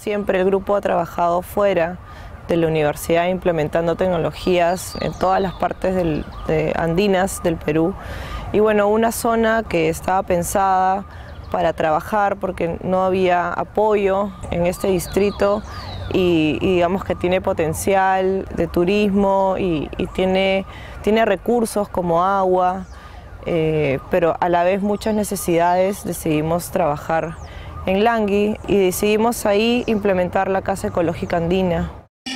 siempre el grupo ha trabajado fuera de la universidad implementando tecnologías en todas las partes andinas del Perú. Y bueno, una zona que estaba pensada para trabajar porque no había apoyo en este distrito y digamos que tiene potencial de turismo y tiene recursos como agua, pero a la vez muchas necesidades. Decidimos trabajar en Langui y decidimos ahí implementar la Casa Ecológica Andina.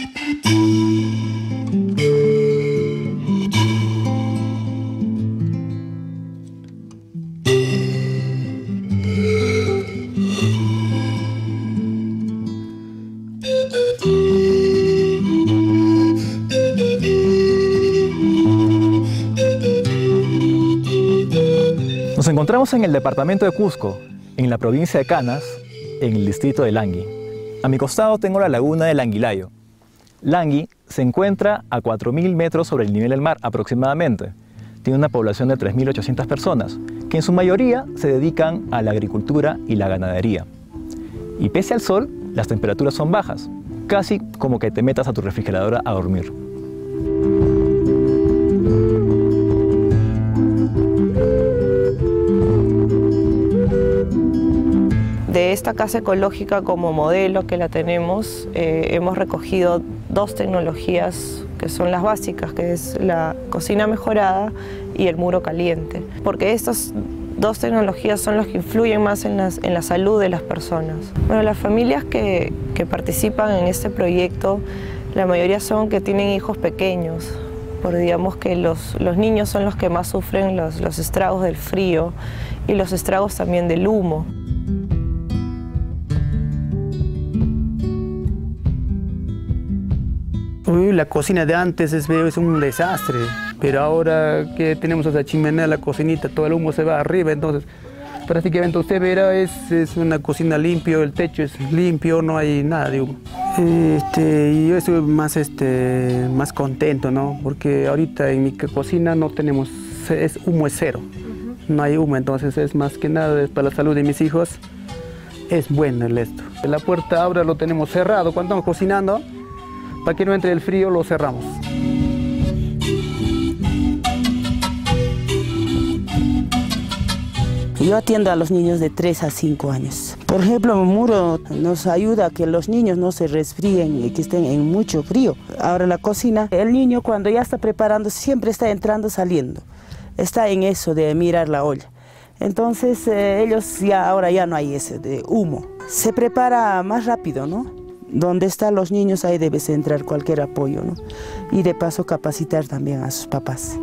Nos encontramos en el departamento de Cusco, en la provincia de Canas, en el distrito de Langui. A mi costado tengo la laguna de Languilayo. Langui se encuentra a 4.000 metros sobre el nivel del mar aproximadamente. Tiene una población de 3.800 personas, que en su mayoría se dedican a la agricultura y la ganadería. Y pese al sol, las temperaturas son bajas, casi como que te metas a tu refrigeradora a dormir. De esta casa ecológica como modelo que la tenemos, hemos recogido dos tecnologías que son las básicas, que es la cocina mejorada y el muro caliente, porque estas dos tecnologías son las que influyen más en la salud de las personas. Bueno, las familias que participan en este proyecto, la mayoría son que tienen hijos pequeños, porque digamos que los niños son los que más sufren los estragos del frío y los estragos también del humo. La cocina de antes es un desastre, pero ahora que tenemos esa chimenea, la cocinita, todo el humo se va arriba, entonces prácticamente usted verá, es una cocina limpia, el techo es limpio, no hay nada de humo. Y yo estoy más contento, ¿no? Porque ahorita en mi cocina no tenemos, humo es cero, no hay humo, entonces es más que nada para la salud de mis hijos, es bueno esto. La puerta ahora lo tenemos cerrado, cuando estamos cocinando, para que no entre el frío lo cerramos. Yo atiendo a los niños de 3 a 5 años. Por ejemplo, el muro nos ayuda a que los niños no se resfríen y que estén en mucho frío. Ahora la cocina, el niño cuando ya está preparando siempre está entrando, saliendo. Está en eso de mirar la olla. Entonces ellos ahora ya no hay ese de humo. Se prepara más rápido, ¿no? Donde están los niños, ahí debe entrar cualquier apoyo, ¿no? Y de paso capacitar también a sus papás.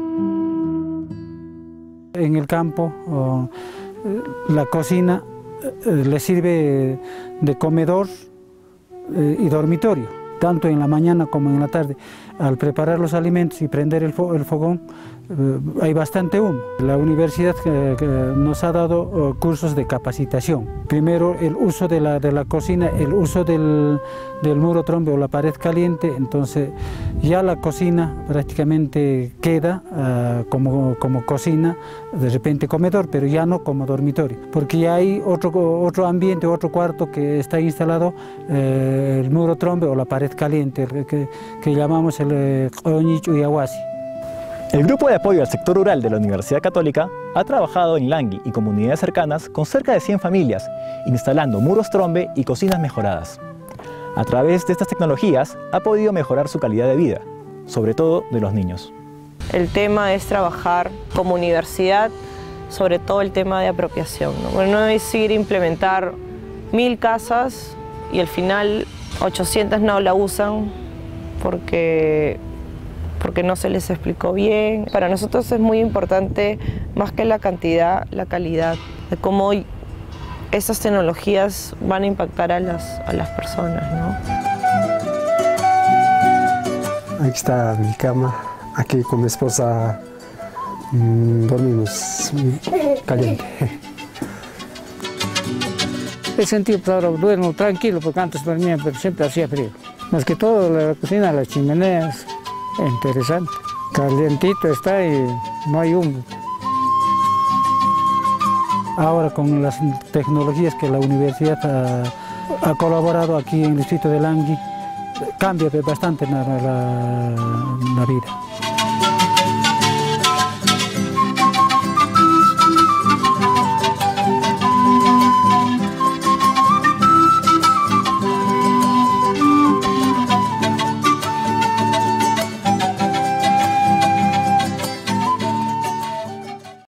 En el campo, la cocina le sirve de comedor y dormitorio, tanto en la mañana como en la tarde. Al preparar los alimentos y prender el fogón, hay bastante humo. La universidad nos ha dado cursos de capacitación. Primero el uso de la cocina, el uso del muro trombe o la pared caliente, entonces ya la cocina prácticamente queda como cocina, de repente comedor, pero ya no como dormitorio, porque ya hay otro ambiente, otro cuarto que está instalado el muro trombe o la pared caliente, que llamamos el Oñichu y Aguasi. El Grupo de Apoyo al Sector Rural de la Universidad Católica ha trabajado en Langui y comunidades cercanas con cerca de 100 familias, instalando muros trombe y cocinas mejoradas. A través de estas tecnologías ha podido mejorar su calidad de vida, sobre todo de los niños. El tema es trabajar como universidad, sobre todo el tema de apropiación, ¿no? Bueno, no es ir a implementar 1000 casas y al final 800 no la usan porque no se les explicó bien. Para nosotros es muy importante, más que la cantidad, la calidad, de cómo estas tecnologías van a impactar a las personas, ¿no? Aquí está mi cama, aquí con mi esposa dormimos caliente. He sentido, pues ahora duermo tranquilo, porque antes dormía, pero siempre hacía frío. Más que todo la cocina, las chimeneas, interesante. Calientito está y no hay humo. Ahora con las tecnologías que la universidad ha colaborado aquí en el distrito de Langui, cambia bastante la vida.